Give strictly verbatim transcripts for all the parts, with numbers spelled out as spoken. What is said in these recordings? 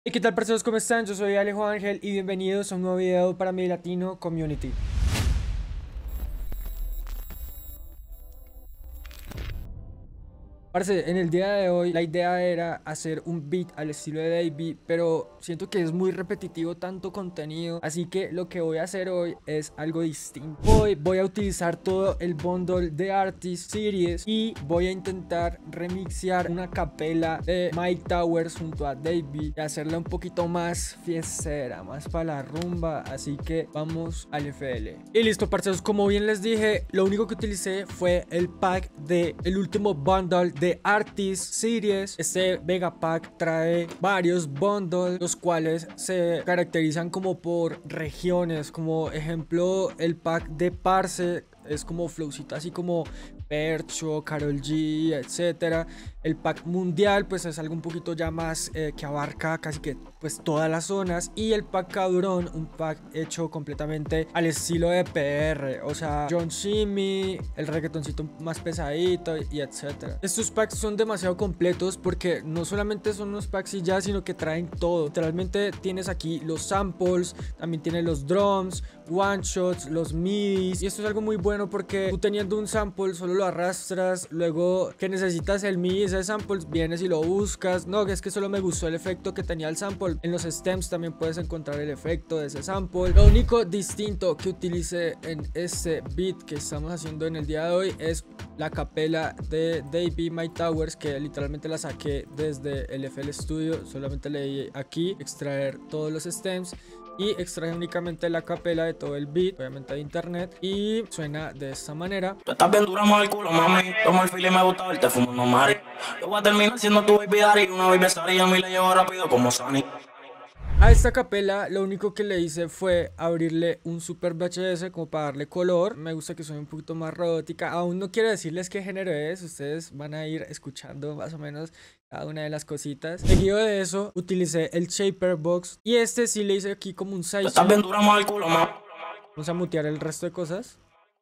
¿Y qué tal, personas? ¿Cómo están? Yo soy Alejo Ángel y bienvenidos a un nuevo video para mi Latino Community. Parce, en el día de hoy la idea era hacer un beat al estilo de Davey, pero siento que es muy repetitivo tanto contenido, así que lo que voy a hacer hoy es algo distinto. Hoy voy a utilizar todo el bundle de Artist Series y voy a intentar remixear una capela de Mike Towers junto a Davey y hacerla un poquito más fiestera, más para la rumba, así que vamos al F L. Y listo, parceros, como bien les dije, lo único que utilicé fue el pack de el último bundle de Artist Series. Este Vega Pack trae varios bundles, los cuales se caracterizan como por regiones, como ejemplo el pack de Parce es como flowcita así como Percho, Karol G, etcétera. El pack mundial pues es algo un poquito ya más eh, que abarca casi que pues todas las zonas. Y el pack Cabrón, un pack hecho completamente al estilo de P R, o sea, John Shimmy, el reggaetoncito más pesadito y etcétera. Estos packs son demasiado completos porque no solamente son unos packs y ya, sino que traen todo. Literalmente tienes aquí los samples, también tienes los drums, one shots, los midis, y esto es algo muy bueno porque tú teniendo un sample solo lo arrastras, luego que necesitas el midi, ese sample, vienes y lo buscas. No, que es que solo me gustó el efecto que tenía el sample. En los stems también puedes encontrar el efecto de ese sample. Lo único distinto que utilicé en este beat que estamos haciendo en el día de hoy es la capela de Davey Mike Towers, que literalmente la saqué desde el F L Studio. Solamente le di aquí extraer todos los stems y extraje únicamente la capela de todo el beat, obviamente de internet, y suena de esta manera. Tú estás bien dura, el culo, mami. Tomo el fil y me gusta verte fumando mari. Yo voy a terminar siendo tu baby daddy. Una baby Sari, a mí le llevo rápido como Sonic. A esta capela lo único que le hice fue abrirle un super V H S como para darle color. Me gusta que suene un poquito más robótica. Aún no quiero decirles qué género es, ustedes van a ir escuchando más o menos cada una de las cositas. Seguido de eso utilicé el Shaper Box y este sí le hice aquí como un sidechain. Tú estás bien dura, el culo, mami. Vamos a mutear el resto de cosas.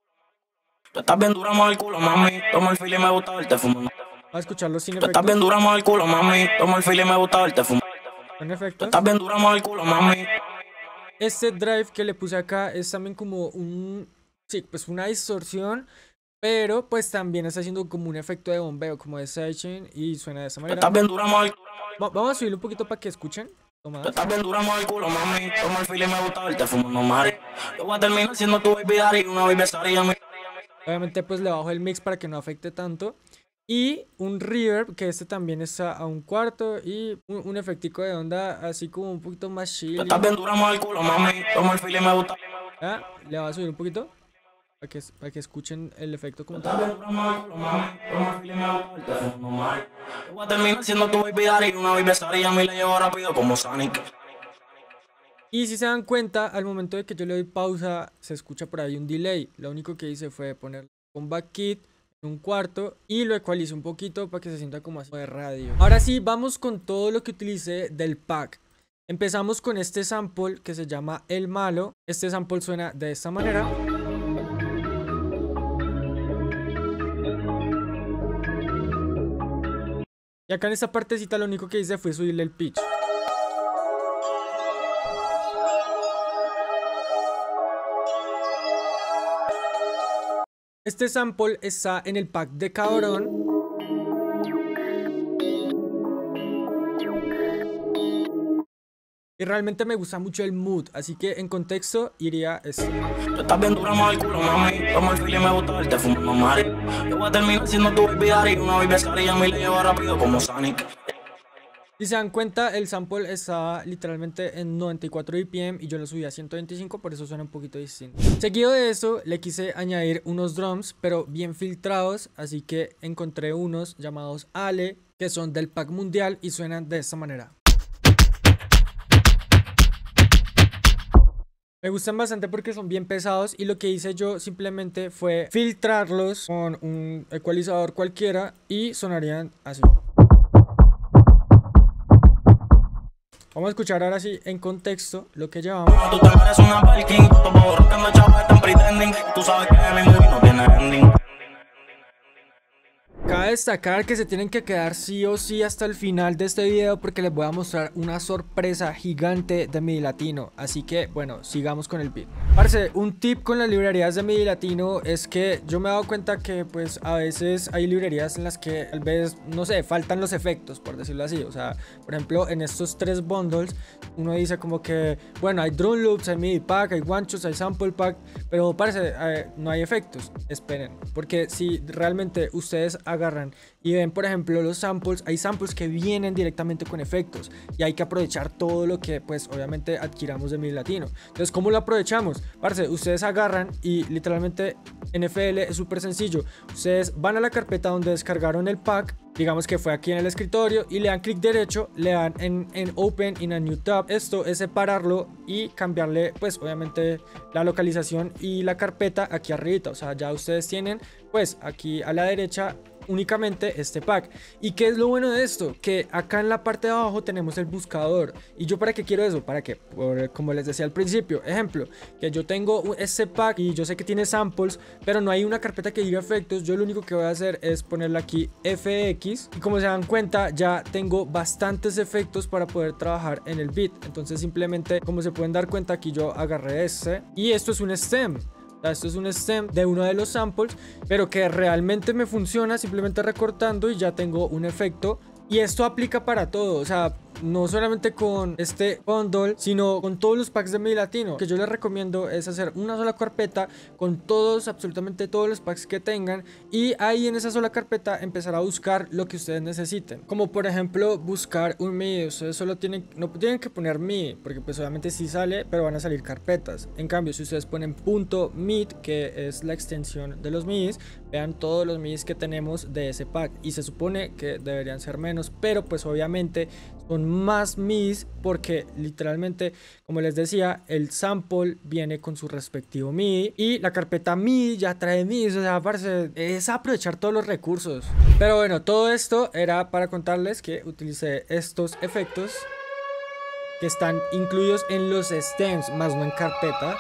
Tú estás bien dura, el culo, mami. Tomo el fil y me gusta verte fumando. Vamos a escucharlo sin Tú efectos. estás bien dura, el culo, mami. Tomo el fil y me gusta verte fumando. Con efectos. Estás bien dura, el culo, mami. Este drive que le puse acá es también como un, sí, pues una distorsión, pero pues también está haciendo como un efecto de bombeo, como de sidechain, y suena de esa manera. Estás bien dura, el culo. Va Vamos a subirlo un poquito para que escuchen. Toma. Tú estás bien dura, el culo, mami. Tomo el fil y me gusta verte fumando mari. Yo voy a terminar siendo tu baby daddy. Una baby Sari, a mí. Obviamente pues le bajo el mix para que no afecte tanto. Y un reverb, que este también está a un cuarto. Y un, un efectico de onda así como un poquito más chill. Tú estás bien dura, el culo, mami. Tomo el fil y me gusta. ¿Ah? Le voy a subir un poquito para que, para que escuchen el efecto como Estás tal. bien dura, el culo, mami. Tomo el fil y me gusta verte fumando mari. Yo voy a terminar siendo tu baby daddy. Una baby Sari, a mí le llevo rápido como Sonic. Y si se dan cuenta, al momento de que yo le doy pausa, se escucha por ahí un delay. Lo único que hice fue poner un back kit en un cuarto y lo ecualicé un poquito para que se sienta como así de radio. Ahora sí, vamos con todo lo que utilicé del pack. Empezamos con este sample que se llama El Malo. Este sample suena de esta manera. Y acá en esta partecita lo único que hice fue subirle el pitch. Este sample está en el pack de Cabrón. Y realmente me gusta mucho el mood, así que en contexto iría esto. Tú estás bien dura, el culo, mami. Tomo el fil y me gusta verte fumando mari. Yo voy a terminar siendo tu baby daddy. Una baby Sari, a mí le llevo rápido como Sonic. Si se dan cuenta, el sample está literalmente en noventa y cuatro B P M y yo lo subí a ciento veinticinco, por eso suena un poquito distinto. Seguido de eso, le quise añadir unos drums, pero bien filtrados, así que encontré unos llamados Ale, que son del pack mundial y suenan de esta manera. Me gustan bastante porque son bien pesados y lo que hice yo simplemente fue filtrarlos con un ecualizador cualquiera y sonarían así. Vamos a escuchar ahora sí en contexto lo que llevamos. Tú te mereces una parking. Todos los borros que me chavos están pretending. Tú sabes que mi movie no tiene ending. Cabe Cabe destacar que se tienen que quedar sí o sí hasta el final de este video porque les voy a mostrar una sorpresa gigante de MIDI Latino. Así que bueno, sigamos con el beat. Parce, un tip con las librerías de MIDI Latino es que yo me he dado cuenta que pues a veces hay librerías en las que tal vez, no sé, faltan los efectos, por decirlo así. O sea, por ejemplo, en estos tres bundles uno dice como que, bueno, hay drum loops, hay MIDI pack, hay one shots, hay sample pack, pero parece eh, no hay efectos. Esperen, porque si realmente ustedes agarran y ven, por ejemplo, los samples, hay samples que vienen directamente con efectos y hay que aprovechar todo lo que pues obviamente adquiramos de MIDI Latino. Entonces, ¿cómo lo aprovechamos? Parce, ustedes agarran y literalmente en F L es súper sencillo. Ustedes van a la carpeta donde descargaron el pack, digamos que fue aquí en el escritorio, y le dan clic derecho, le dan en, en Open in a New Tab. Esto es separarlo y cambiarle pues obviamente la localización y la carpeta aquí arriba. O sea, ya ustedes tienen pues aquí a la derecha únicamente este pack. ¿Y qué es lo bueno de esto? Que acá en la parte de abajo tenemos el buscador. ¿Y yo para qué quiero eso? Para que, por, como les decía al principio, ejemplo, que yo tengo este pack y yo sé que tiene samples, pero no hay una carpeta que diga efectos. Yo lo único que voy a hacer es ponerle aquí F X y como se dan cuenta ya tengo bastantes efectos para poder trabajar en el beat. Entonces simplemente, como se pueden dar cuenta, aquí yo agarré este y esto es un stem. Esto es un stem de uno de los samples, pero que realmente me funciona simplemente recortando y ya tengo un efecto. Y esto aplica para todo, o sea, no solamente con este bundle, sino con todos los packs de MIDI Latino. Lo que yo les recomiendo es hacer una sola carpeta con todos, absolutamente todos los packs que tengan, y ahí en esa sola carpeta empezar a buscar lo que ustedes necesiten. Como por ejemplo buscar un MIDI. Ustedes solo tienen, no tienen que poner MIDI, porque pues obviamente sí sale, pero van a salir carpetas. En cambio, si ustedes ponen punto .mid, que es la extensión de los MIDIs, vean todos los MIDIs que tenemos de ese pack, y se supone que deberían ser menos, pero pues obviamente son más MIDIs porque literalmente, como les decía, el sample viene con su respectivo MIDI y la carpeta MIDI ya trae MIDIs. O sea, parce, es aprovechar todos los recursos. Pero bueno, todo esto era para contarles que utilicé estos efectos que están incluidos en los stems, más no en carpeta.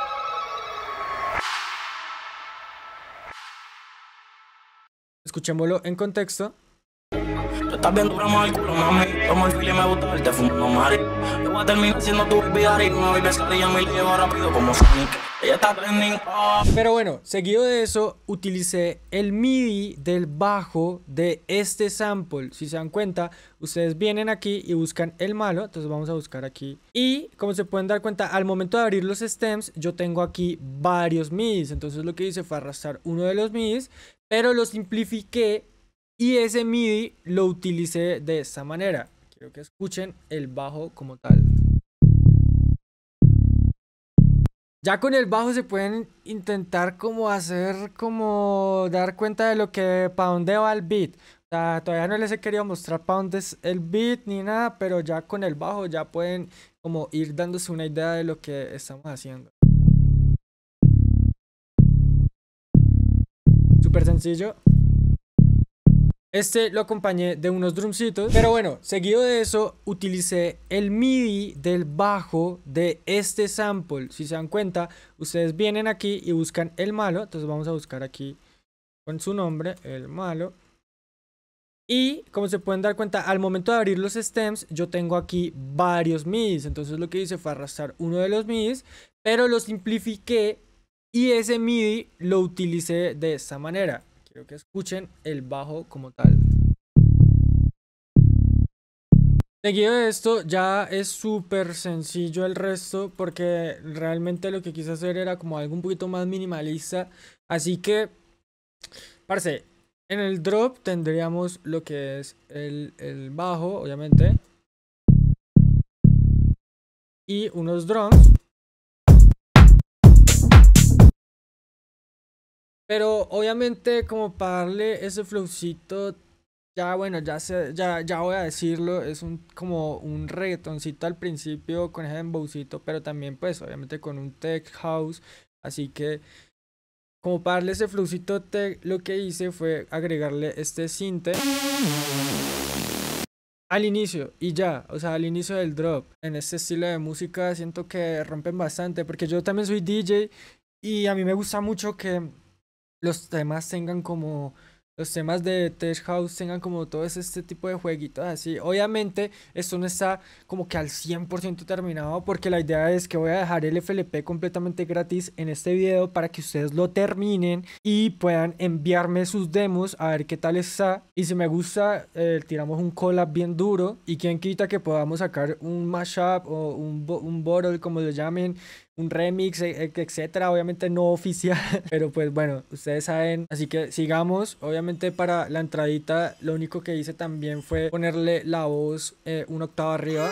Escuchémoslo en contexto. Tú estás bien dura, el culo, mami. Como el fili me gusta verte fumando mari. Yo voy a terminar siendo tu baby daddy. Una baby escalilla me la lleva rápido como Sonic. Ella está trending. Oh. Pero bueno, seguido de eso, utilicé el MIDI del bajo de este sample. Si se dan cuenta, ustedes vienen aquí y buscan el malo. Entonces vamos a buscar aquí. Y como se pueden dar cuenta, al momento de abrir los stems, yo tengo aquí varios MIDIs. Entonces lo que hice fue arrastrar uno de los MIDIs, pero lo simplifiqué. Y ese MIDI lo utilicé de esta manera. Quiero que escuchen el bajo como tal. Ya con el bajo se pueden intentar como hacer, como dar cuenta de lo que, para dónde va el beat. O sea, todavía no les he querido mostrar para dónde es el beat ni nada, pero ya con el bajo ya pueden como ir dándose una idea de lo que estamos haciendo. Súper sencillo. Este lo acompañé de unos drumcitos. Pero bueno, seguido de eso utilicé el MIDI del bajo de este sample. Si se dan cuenta, ustedes vienen aquí y buscan el malo. Entonces vamos a buscar aquí con su nombre, el malo. Y como se pueden dar cuenta, al momento de abrir los stems, yo tengo aquí varios MIDIs. Entonces lo que hice fue arrastrar uno de los MIDIs, pero lo simplifiqué y ese MIDI lo utilicé de esta manera. Quiero que escuchen el bajo como tal. Seguido de esto ya es súper sencillo el resto, porque realmente lo que quise hacer era como algo un poquito más minimalista. Así que, parce, en el drop tendríamos lo que es el, el bajo, obviamente, y unos drums. Pero obviamente como para darle ese flowcito, ya bueno, ya, se, ya, ya voy a decirlo, es un, como un reggaetoncito al principio con ese dembowcito, pero también pues obviamente con un tech house. Así que como para darle ese flowcito tech, lo que hice fue agregarle este sinte al inicio y ya, o sea, al inicio del drop. En este estilo de música siento que rompen bastante, porque yo también soy D J y a mí me gusta mucho que los temas tengan como los temas de Tech House tengan como todo este tipo de jueguitos así. Obviamente esto no está como que al cien por ciento terminado, porque la idea es que voy a dejar el F L P completamente gratis en este video para que ustedes lo terminen y puedan enviarme sus demos a ver qué tal está. Y si me gusta, eh, tiramos un collab bien duro, y quien quita que podamos sacar un mashup o un, un bottle, como lo llamen, un remix, etcétera. Obviamente no oficial, pero pues bueno, ustedes saben. Así que sigamos. Obviamente para la entradita lo único que hice también fue ponerle la voz eh, una octava arriba.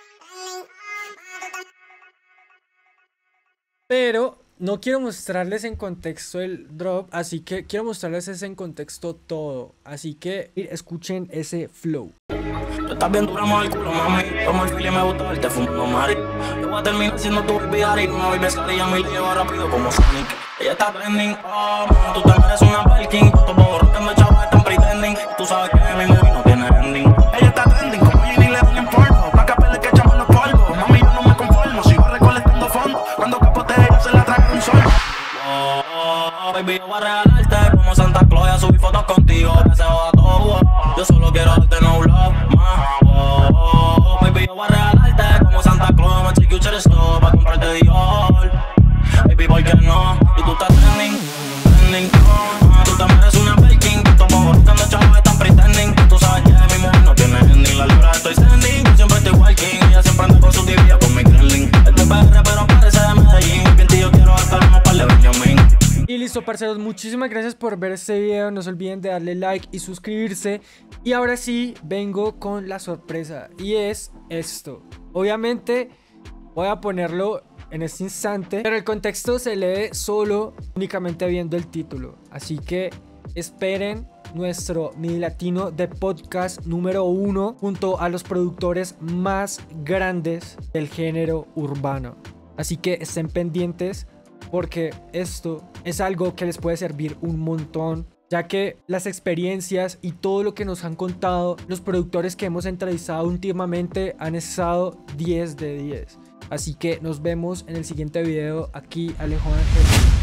Pero no quiero mostrarles en contexto el drop, así que quiero mostrarles ese en contexto todo. Así que escuchen ese flow. Tú estás bien dura, mal culo, mami. Como el fili me gusta verte fumando mari. Yo voy a terminar siendo tu baby daddy. Una baby escalilla me lleva rápido como Sonic. Ella está trending, oh, man. Tú te mereces una Belkin. Estos borros que me chavos están pretending. Tú sabes que mi movie no tiene ending. Ella está trending como Ginny León en porno. Placa pele que echamos los polvos. Mami, yo no me conformo. Sigo recolectando fondos. Cuando capote ella se la traga un sol. Oh, oh, oh, baby, yo voy a regalarte como Santa Claus. A subir fotos contigo, que se joda todo. Yo solo quiero darte no love, ma. Oh, oh, oh, baby, yo voy a regalarte como Santa Claus. Me chequeo el store pa' comprarte Dior. Baby, ¿por qué no? Y tú estás trending, trending, oh. Tú te mereces una Belkin. Estos bobos buscando chavos están pretending. Tú sabes que mi mujer no tiene ending. La libra estoy sending, yo siempre estoy walking. Ella siempre anda con su tibia con mi gremlin. Es de P R pero parece de Medellín. Bien tío, quiero gastar unos par de Benjamin. Y listo, parceros, muchísimas gracias por ver este video. No se olviden de darle like y suscribirse. Y ahora sí, vengo con la sorpresa, y es esto. Obviamente voy a ponerlo en este instante, pero el contexto se lee solo únicamente viendo el título. Así que esperen nuestro mini latino de podcast número uno junto a los productores más grandes del género urbano. Así que estén pendientes, porque esto es algo que les puede servir un montón, ya que las experiencias y todo lo que nos han contado los productores que hemos entrevistado últimamente han estado diez de diez. Así que nos vemos en el siguiente video. Aquí Alejo Ángel.